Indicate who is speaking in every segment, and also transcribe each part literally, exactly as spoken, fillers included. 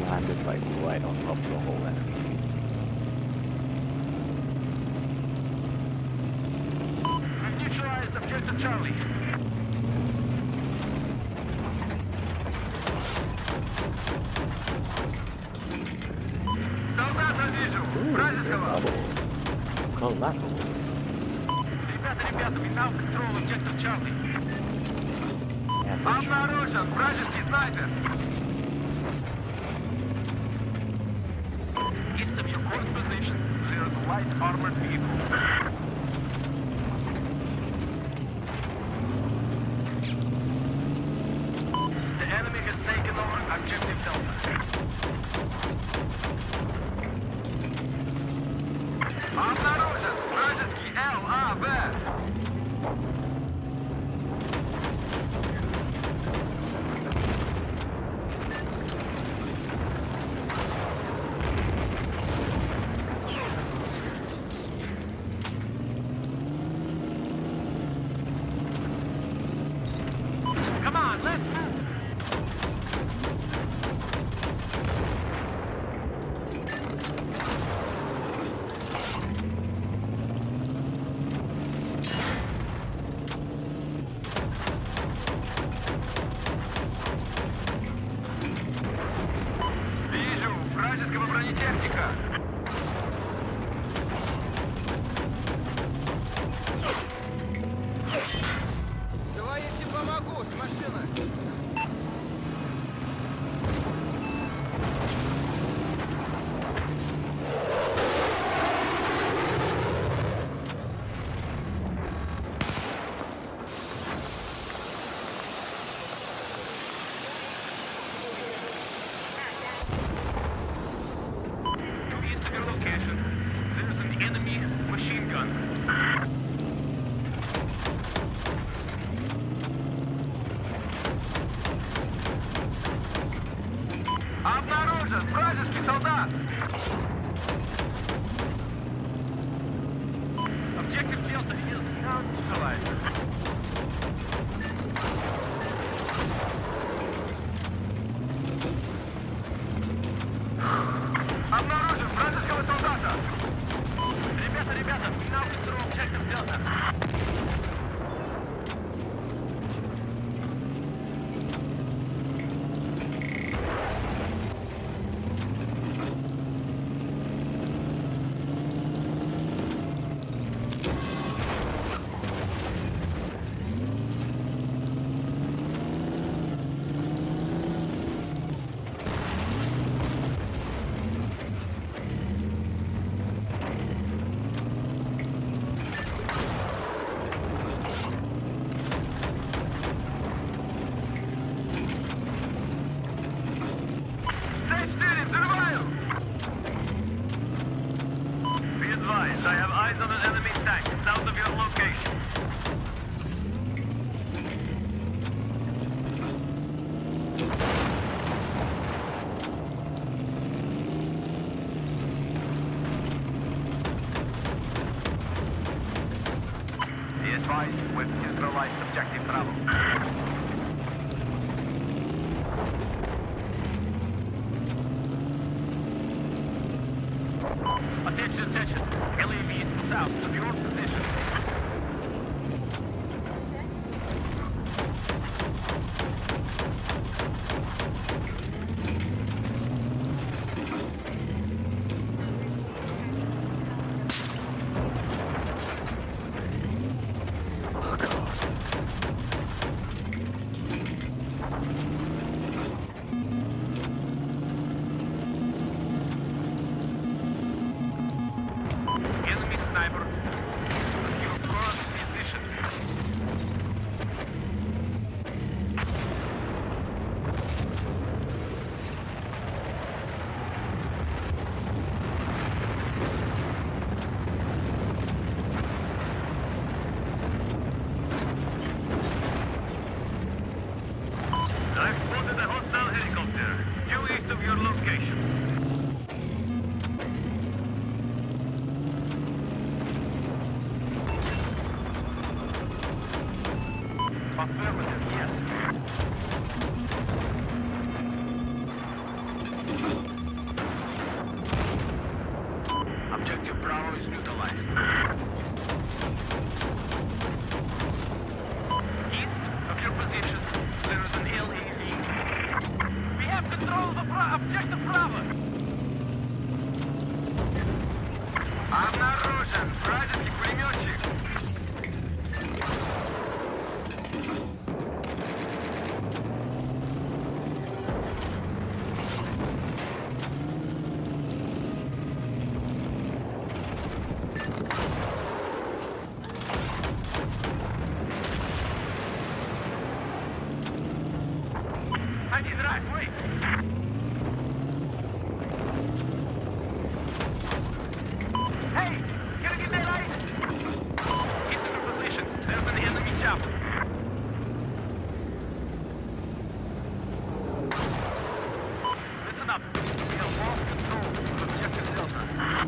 Speaker 1: landed like right on top of the whole enemy.
Speaker 2: We've neutralized objective Charlie. Солдата вижу! Вражеского!
Speaker 1: Collateral.
Speaker 2: Ребята, ребята, we now control objective Charlie. Обнаружен вражеский снайпер! East of your current position, there is a light armored vehicle. The enemy has taken over objective Delta. Обнаружен вражеский эл а вэ. Come on, let's move. Вижу вражеского бронетехника.
Speaker 3: Давай я тебе помогу с машиной.
Speaker 2: To east of your location, there's an enemy machine gun. Обнаружен вражеский солдат! Objective Delta is now neutralized. Обнаружен вражеского солдата! Ребята, ребята, we now control objective Delta. Т-четыре, взрываю! Be advised, I have eyes on an enemy tank south of your location. Be advised, we've neutralized objective Bravo. Attention, attention. L A V is south of your position.
Speaker 1: Oh god.
Speaker 2: Enemy sniper. control of objective Bravo. Обнаружен вражеский пулеметчик. Один раз, вы! Hey! Gonna get that light? Get to the position. There's an enemy chopper. Listen up. We have lost control of objective Delta.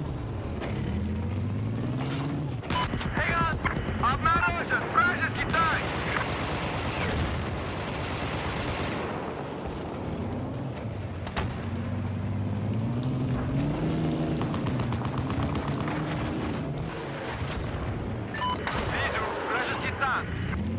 Speaker 2: Hang on! Обнаружен вражеский танк! Вижу вражеский танк!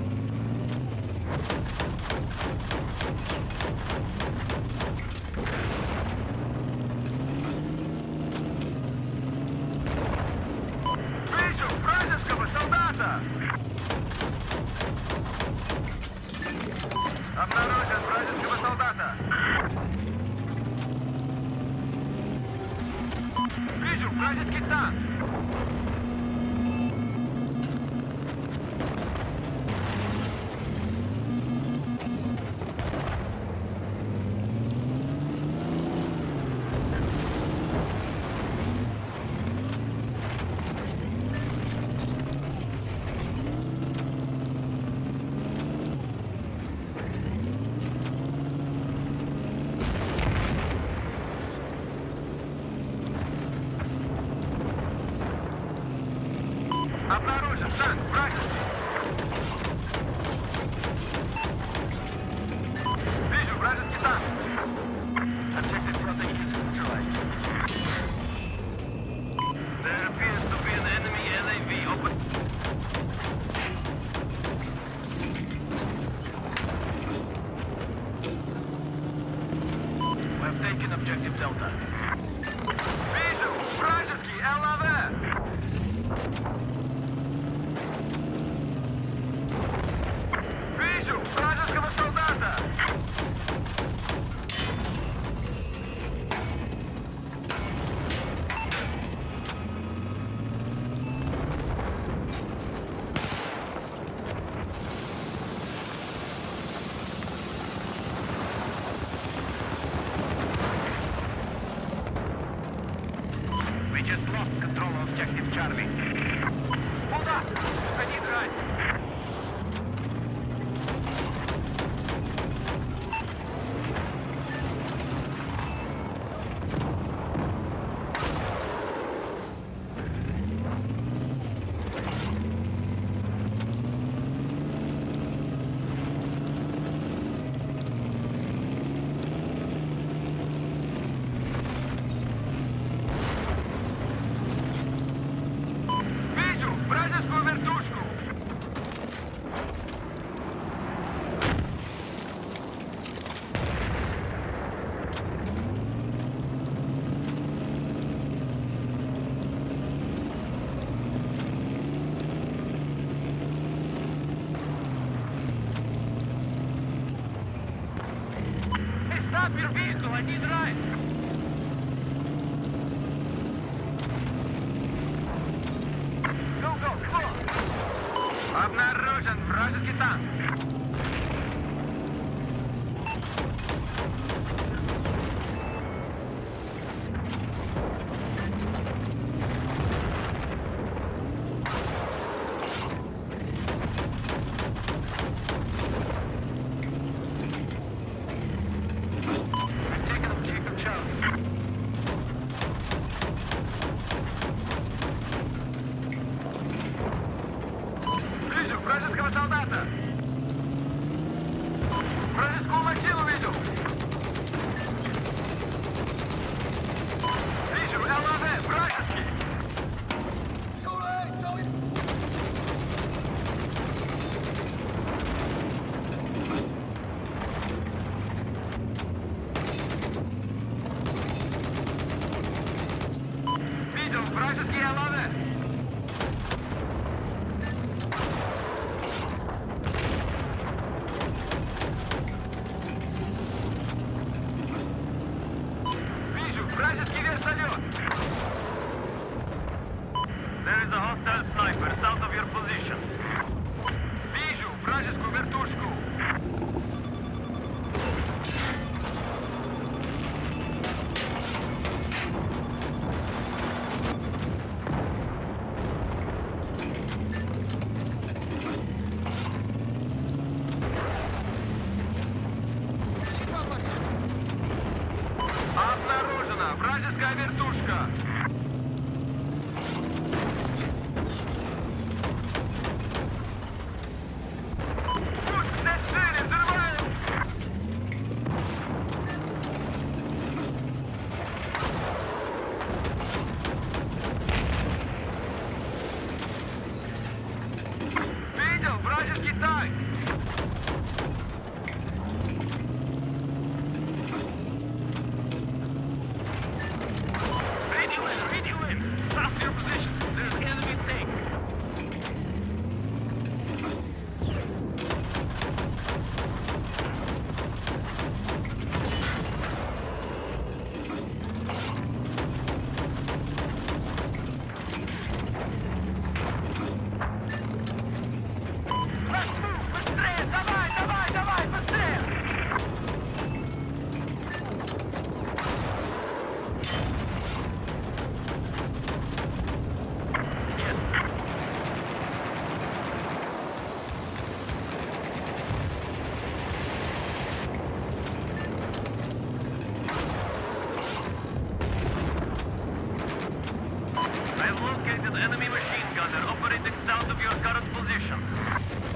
Speaker 2: Вижу вражеского солдата! Обнаружен вражеского солдата! Вижу вражеский танк! Обнаружен танк вражеский! Вижу вражеский танк! Objective Delta is neutralized. There appears to be an enemy L A V open. We have taken Objective Delta. Вижу вражеский Л А В! Вижу вражеского солдата! We just lost control of objective Charlie. Hold up! I need right. Вижу вражескую вертушку! Hey, stop your vehicle! I need right! Go, go, come on! Обнаружен вражеский танк! We've taken objective Charlie. Вижу вражеского солдата! вражеские ЛВ! Вижу, вражеский вертолет! There is a hostile sniper south of your position. Вижу вражескую вертушку!
Speaker 3: Типа машина.
Speaker 2: Обнаружена вражеская вертушка! Пусть все четыре, взрываем! Видел вражеский танк! Radio in, radio in! Stop your position! There's enemy tank! Let's move! Быстрее! Давай, давай, давай! Быстрее! I've located enemy machine gunner operating south of your current position.